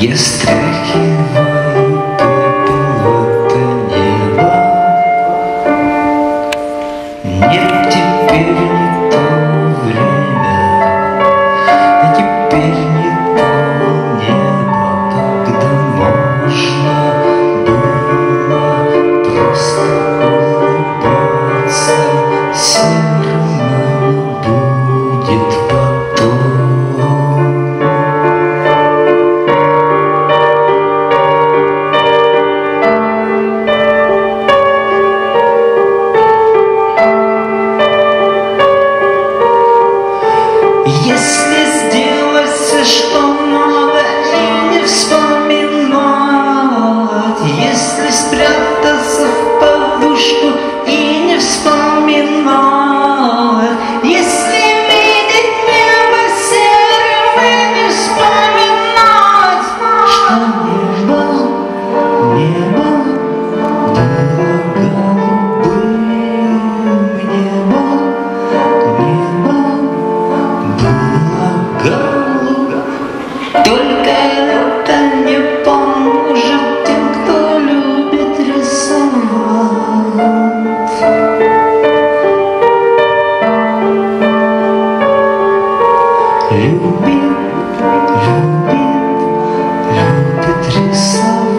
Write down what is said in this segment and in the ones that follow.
Я стряхиваю пепел в это небо. Нет, теперь не то время, а теперь не то небо, когда можно было просто улыбаться. Серым будет потом. Если сделать все, что надо, и не вспоминать, если спрятаться в подушку и не вспоминать, если видеть небо серым и не вспоминать, что небо было голубым, небо голубь. Только это не поможет тем, кто любит рисовать. Любит рисовать.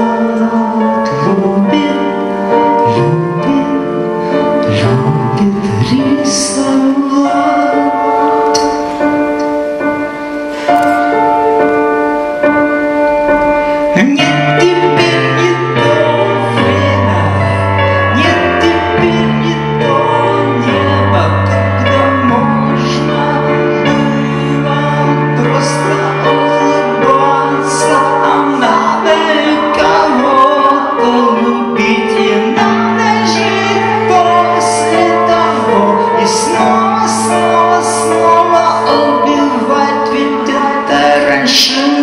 Любит рисовать. Нет, теперь не то время, нет, теперь не то небо, когда можно было просто улыбаться, а надо и кого-то любить, и надо жить после того, и снова убивать, ведь это раньше